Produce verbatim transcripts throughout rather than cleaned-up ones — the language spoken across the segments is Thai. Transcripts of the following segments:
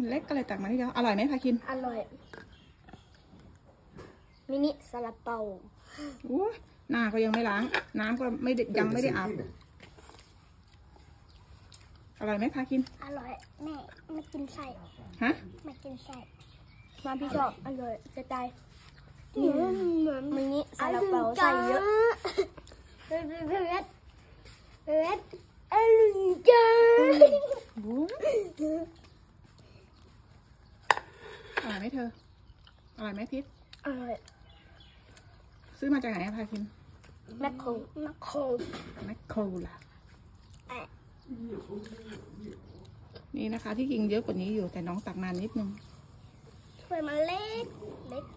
เล็กก็เลยตักมาที่เดียวอร่อยไหมพาคินอร่อยมินิซาลาเปาโอ้หน้าก็ยังไม่ล้างน้ำก็ไม่ยังไม่ได้อาบอร่อยไหมพาคินอร่อยแม่ไม่กินไส้ฮะไม่กินไส้มาพี่ชอบอร่อยจะตายมินิซาลาเปาใส่เยอะเผ็ดเผ็ดเผ็ดอร่อยจังอร่อยไหมเธออร่อยไหมพิษอร่อยซื้อมาจากไหนพาคินแมคโครแมคโครแมคโครล่ะนี่นะคะที่กินเยอะกว่านี้อยู่แต่น้องตักนานนิดนึงถ้วยมันเล็กเล็ก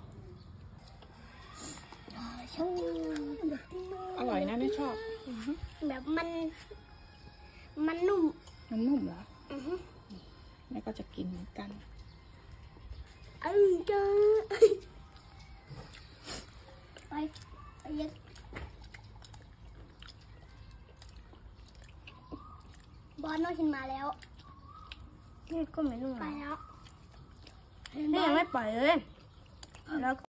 อร่อยนะไม่ชอบแบบมันมันนุ่มมันนุ่มเหรอแม่ก็จะกินเหมือนกันอร่อยจังไปไปยัดบอลน้องกินมาแล้วนี่ก็ไม่นุ่มไปแล้วนี่ยังไม่ปล่อยเลยแล้ว